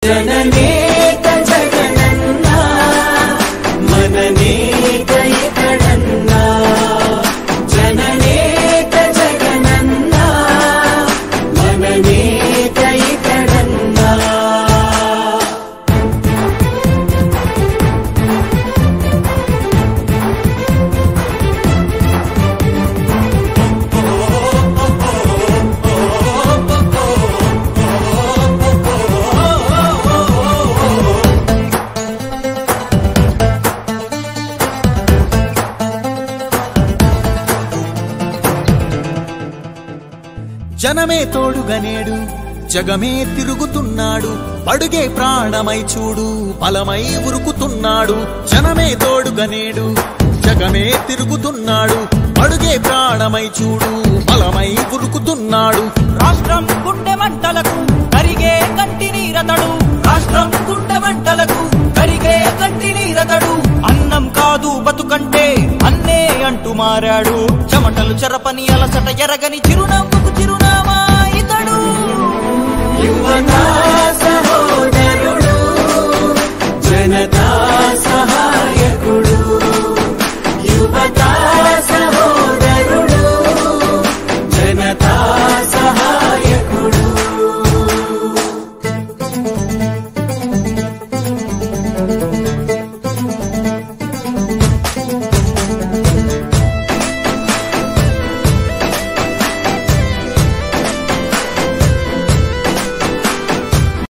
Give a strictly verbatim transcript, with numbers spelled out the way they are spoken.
జననేత జగనన్న మననేత ఇతడన్న జననేత జగనన్న మననేత ఇతడన్న జనమే తోడుగనేడు జగమే తిరుగుతున్నాడు అడుగే ప్రాణమై చూడు బలమై ఉరుకుతున్నాడు జనమే తోడుగనేడు జగమే తిరుగుతున్నాడు అడుగే ప్రాణమై చూడు బలమై ఉరుకుతున్నాడు రాష్ట్రం గుండె మంటలకు కరిగే కంటి నీరతడు రాష్ట్రం గుండె మంటలకు కరిగే కంటి నీరతడు అన్నం కాదు బతుకంటే అన్నే అంటూ మారాడు చెమటలు చెరపని అలసట ఎరగని చిరునవ్వు